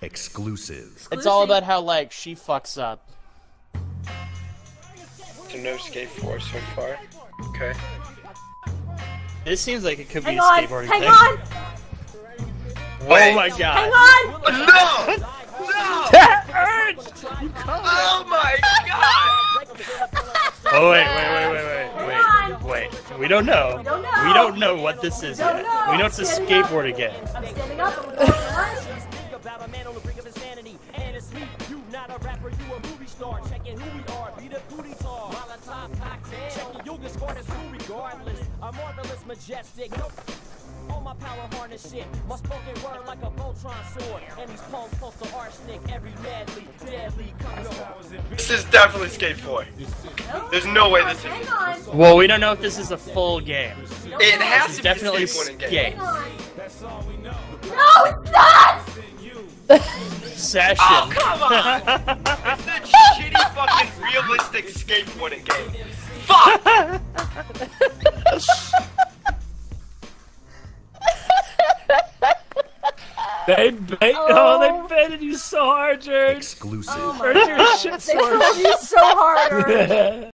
Exclusive. It's all about how, like, she fucks up. So no Skate 4 so far. Okay. This seems like it could be Hang a on! skateboarding Hang thing. on! Oh my god. Hang on! No! No! That hurts! Oh my god! Oh wait. Wait. We don't know. We don't know. We don't know what this is Don't yet. know. We know it's a Standing up. skateboard again. I'm standing up. I'm looking at About a man on the brink of insanity, and it's me. You not a rapper, you a movie star. Checking who we are, be the booty tall. Molotov cocktail. Checking you'll get scored as who regardless. A marvelous, majestic. Nope. All my power harness shit. My spoken word like a Voltron sword. And these poems close to arsenic. Every madly, deadly comes This is definitely Skate 4. There's no way this is. Hang on! Well, we don't know if this is a full game. It has This is to be definitely a skateboarding game. skate. Hang on! No, it's not! Session. Oh, come on! It's a shitty fucking realistic skateboarding game. Fuck! They baited you so hard, George. Exclusive. Oh my Where's your shit They source? drove you so hard!